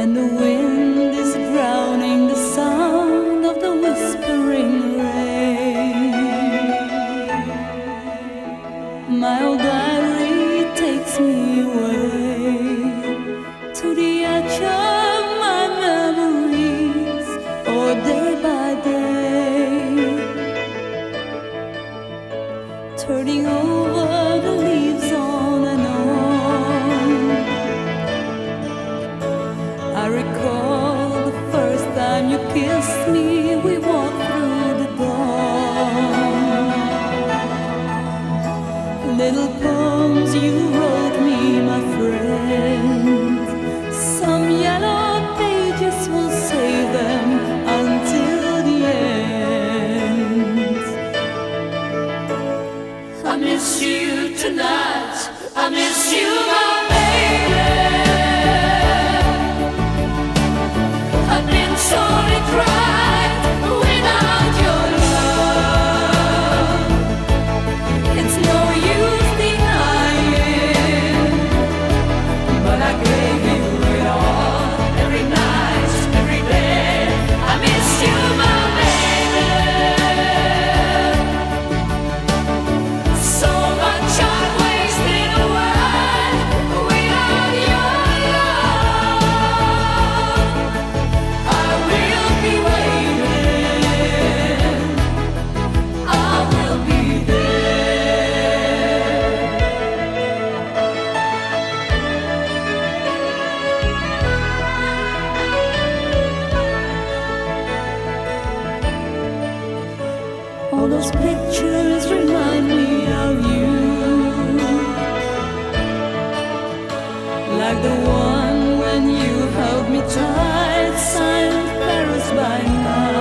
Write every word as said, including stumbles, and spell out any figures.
and the wind is drowning the sound of the whispering rain. My old diary takes me away to the edge of my memories, or day by day, turning over the leaves on and on. I recall the first time you kissed me, we walked through the dawn. Little poems you wrote me, my friend. Some yellow pages will save them until the end. I miss you tonight, I miss you, my baby. I've been sorely tried without your love. It's no use denying, but I gave you it all, every night, every day. I miss you, my baby. So much I wasted away without your love. I will be waiting, I will be there. All those pictures remind me of you, like the one when you held me tight, silent Paris by night.